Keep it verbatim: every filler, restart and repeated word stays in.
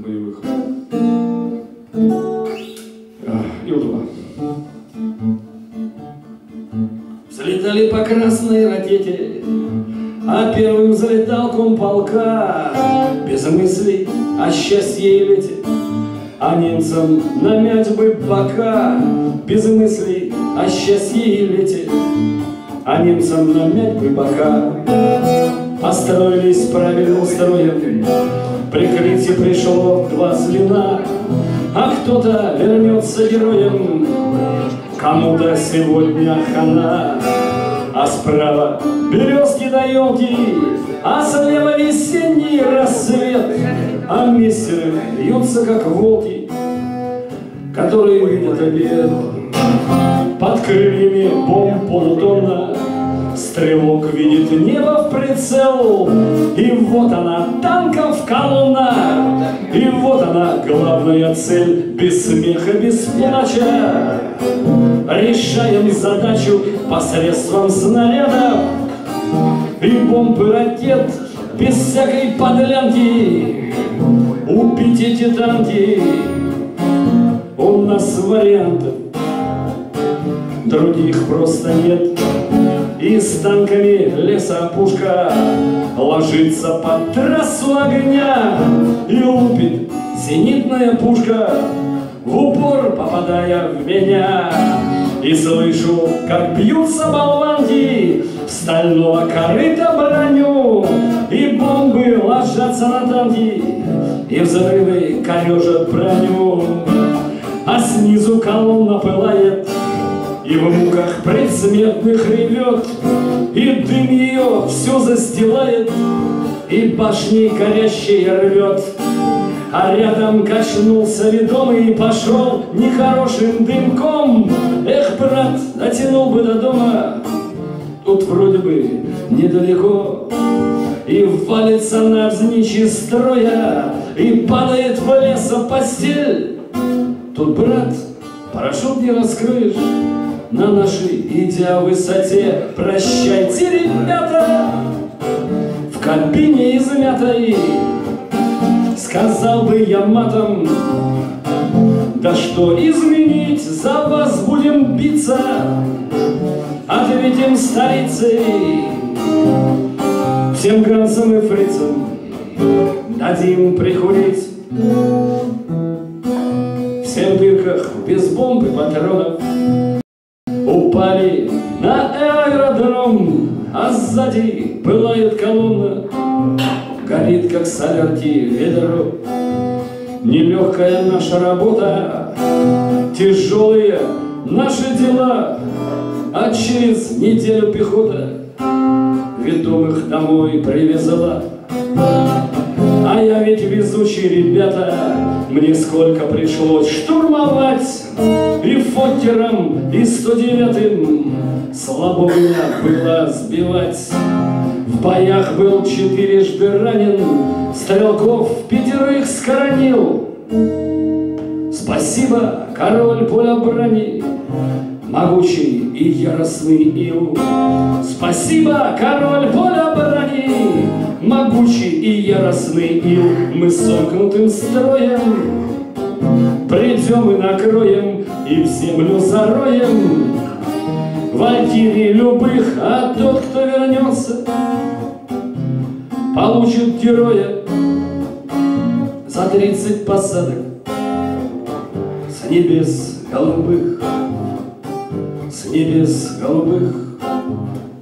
боевых. И вот два. Взлетали по красной ракете, а первым взлетал комполка. Без мыслей о счастье и лете, а немцам намять бы бока. Без мыслей о счастье и лете, а немцам намять бы бока. Построились правильным строем, прикрытие пришло два звена, а кто-то вернется героем, кому-то сегодня хана. А справа березки да елки, а слева весенний рассвет, а мессеры льются, как волки, которые видят обед. Под крыльями бомб полутонна, стрелок видит небо в прицел, и вот она, танков колонна, и вот она, главная цель, без смеха, без плача. Решаем задачу посредством снарядов и бомб и ракет, без всякой подлянки. Убить эти танки, у нас вариантов других просто нет. И с танками лесопушка ложится под трассу огня, и лупит зенитная пушка, в упор попадая в меня. И слышу, как бьются болванки в стального корыта броню, и бомбы ложатся на танки, и взрывы корежат броню. А снизу колонна пылает, и в муках предсмертных ревет, и дым ее все застилает, и башни горящие рвет. А рядом качнулся ведомый и пошел нехорошим дымком. Эх, брат, дотянул бы до дома, тут вроде бы недалеко. И валится навзничь строя, и падает в лесопостель. Тут, брат, парашют не раскроешь, на нашей идя высоте. Прощайте, ребята, в кабине измятой, сказал бы я матом. Да что изменить, за вас будем биться, ответим старицей. Всем гранцам и фрицам дадим прихурить, все в дырках без бомб и патронов упали на аэродром, а сзади пылает колонна, горит, как солярки ведро. Нелегкая наша работа, тяжелые наши дела, а через неделю пехота ведомых домой привезла. А я ведь везучий, ребята, мне сколько пришлось штурмовать, и Фоккером, и сто девятым слабо меня было сбивать. В боях был четырежды ранен, стрелков пятерых скоронил. Спасибо, король поля брани, могучий и яростный ил. Спасибо, король поля брани, могучий и яростный ил. Мы сомкнутым строем придем и накроем, и в землю зароем валькирий любых, а тот, кто вернется, получит героя за тридцать посадок с небес голубых, с небес голубых.